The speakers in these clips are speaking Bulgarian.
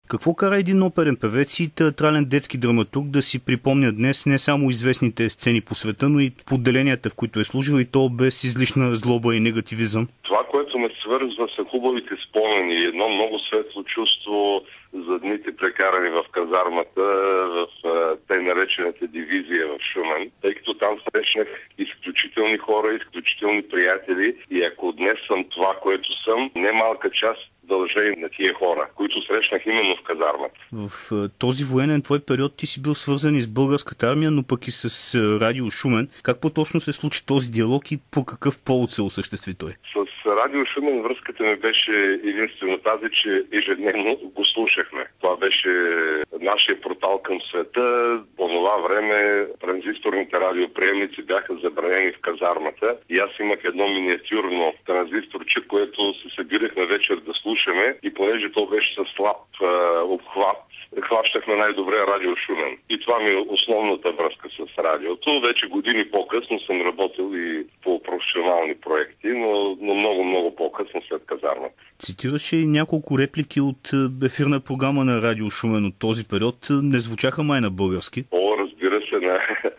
Какво кара един оперен певец и театрален детски драматург да си припомня днес не само известните сцени по света, но и поделенията, в които е служил, и то без излишна злоба и негативизъм? Това, което ме свързва, са хубавите спомени. Едно много светло чувство за дните прекарани в казармата, в тъй наречената дивизия в Шумен, тъй като там срещнах изключителни хора, изключителни приятели, и ако днес съм това, което съм, немалка част дължа и на тия хора, които срещнах именно в казармата. В този военен твой период ти си бил свързан и с българската армия, но пък и с Радио Шумен. Как по-точно се случи този диалог и по какъв повод се осъществи той? С Радио Шумен връзката ми беше единствено тази, че ежедневно го слушахме. Това беше нашия портал към света. По това време транзисторните радиоприемници бяха забранени в казармата и аз имах едно миниатюрно транзисторче, което се събирахме вечер да слушаме, и понеже то беше със слаб обхват, хващахме най-добре Радио Шумен. И това ми е основната връзка с радиото. Вече години по-късно съм работил и по професионални проекти, но много по-късно след казармата. Цитираше и няколко реплики от ефирна програма на Радио Шумен от този период. Не звучаха май на български? Разбира се,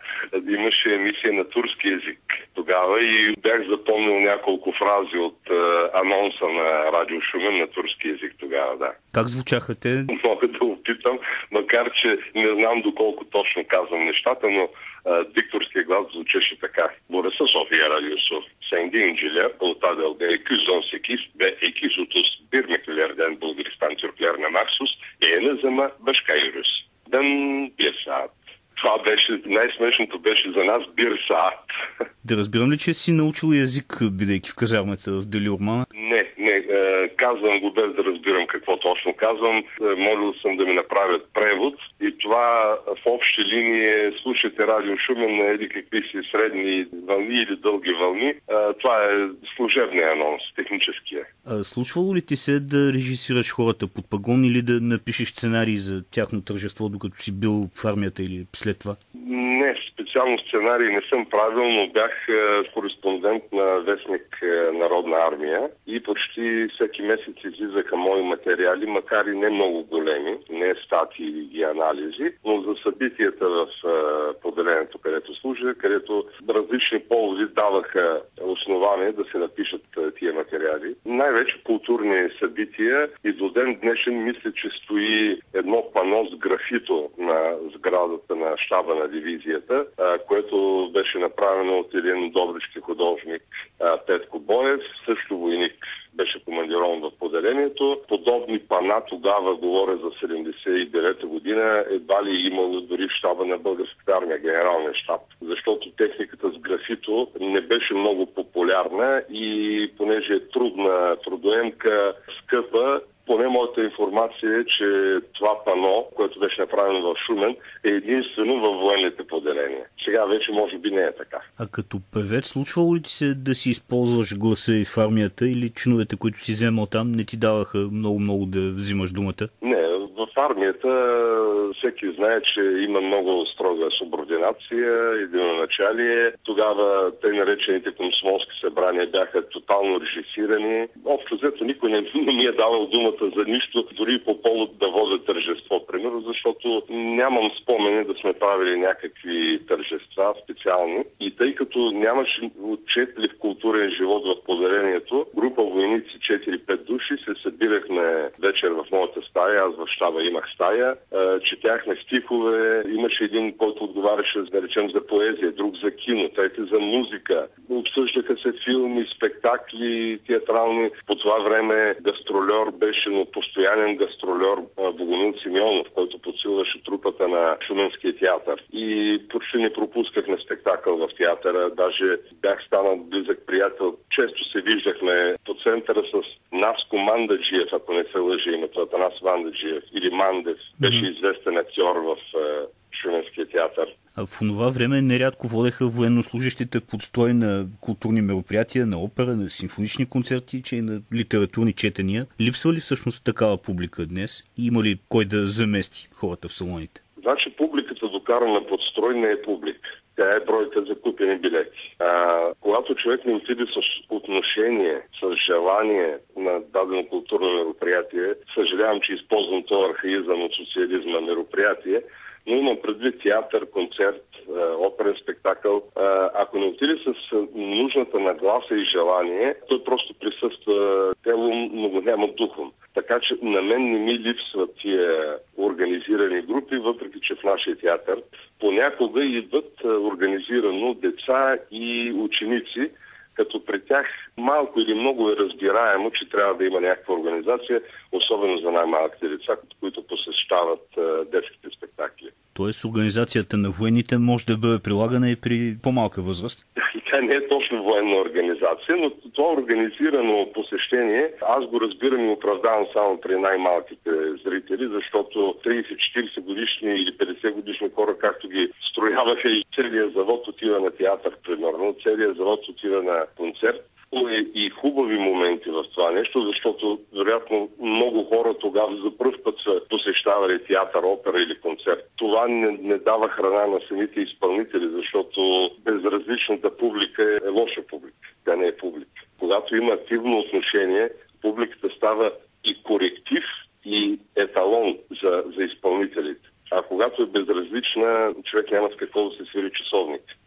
имаше емисия на турски език тогава и бях запомнил няколко фрази от анонса на Радио Шумен на турски език тогава, да. Как звучаха те? Мога да опитам, макар че не знам доколко точно казвам нещата, но дикторския глас звучеше така. Burası Sofya Radyosu. Sayın İnciler, Ulutadel ve 218 ve 230 birliklerden Bulgaristan Türklerine mahsus yayını zama başka yürüz. Den bir saat. Това беше, най-смешното беше за нас бирсаат. Да разбирам ли, че си научил язик, бидейки в казармата в Делиормана? Не, казвам го без да разбирам какво точно казвам. Молил съм да ми направят превод и това в общи линии слушате Радио Шумен на еди какви си средни вълни или дълги вълни. Това е служебния анонс, техническия. Случвало ли ти се да режисираш хората под пагон или да напишеш сценарий за тяхно тържество, докато си бил в армията или след това? Не, специално сценарий не съм правил, но бях кореспондент на вестник Народна армия и почти всеки месец излизаха мои материали, макар и не много големи, не статии и анализи, но за събитията в поделението, където служа, където различни поводи даваха основания да се напишат тия материали. Най-вече културни събития, и до ден днешен мисля, че стои едно пано с графито на сградата на щаба на дивизията, което беше направено от един добрички художник Петко Боев, също войник, беше командирован в поделението. Подобни пана тогава, говоря за 79-та година, едва ли имало дори в щаба на българската армия, генералния щаб. Защото техниката с графито не беше много популярна и понеже е трудна, трудоемка, скъпа, поне моята информация е, че това пано, което беше направено в Шумен, е единствено във военните поделения. Сега вече може би не е така. А като певец, случвало ли ти се да си използваш гласа и в армията, или чиновете, които си вземал там, не ти даваха много да взимаш думата? Не, в армията всеки знае, че има много строга субординация, единоначалие. Тогава тъй наречените комсомолски събрания бяха тотално режисирани. Общо взето никой не ми е давал думата за нищо, дори по повод да водя тържество, примерно, защото нямам спомени да сме правили някакви тържества специални. И тъй като нямаше отчетлив културен живот в поделението, група войници 4-5 души се събирахме вечер в моята стая, аз в щаба имах стая, четяхме стихове, имаше един, който отговаряше, да речем, за поезия, друг за кино, трети за музика. Обсъждаха се филми, спектакли, театрални. По това време гастрольор беше, но постоянен гастрольор Богомил Симеонов, който подсилваше трупата на Шуменския театър. И почти не пропусках на спектакъл в театъра, даже бях станал близък приятел. Често се виждахме по центъра с Наско Мандаджиев, ако не се лъжи името, Атанас Мандаджиев или Мандев, беше известен актьор в Шуменския театър. А в това време нерядко водеха военнослужащите под строй на културни мероприятия, на опера, на симфонични концерти, че и на литературни четения. Липсва ли всъщност такава публика днес? И има ли кой да замести хората в салоните? Значи публиката, докарана под строй, не е публика. Тя е бройка за купени билети. Когато човек не отиде с отношение, с желание на дадено културно мероприятие, съжалявам, че използвам този архаизъм от социализма мероприятие, но имам предвид театър, концерт, оперен спектакъл. Ако не отиде с нужната нагласа и желание, той просто присъства телом, но го няма духом. Така че на мен не ми липсват тия организирани групи, въпреки че в нашия театър понякога идват организирано деца и ученици, като при тях малко или много е разбираемо, че трябва да има някаква организация, особено за най-малките деца, които посещават детските спектакли. Тоест организацията на военните може да бъде прилагана и при по-малка възраст? И тя не е точно военна организация, но това организирано посещение, аз го разбирам и оправдавам само при най-малките зрители, защото 30-40 годишни или 50 годишни хора, както ги строяваха, и целият завод отива на театър, примерно, целият завод отива на концерт. И хубави моменти в това нещо, защото вероятно много хора тогава за пръв път са посещавали театър, опера или концерт. Това не дава храна на самите изпълнители, защото безразличната публика е лоша публика. Тя не е публика. Когато има активно отношение, публиката става и коректив, и еталон за изпълнителите. А когато е безразлична, човек няма с какво да се свири часовник.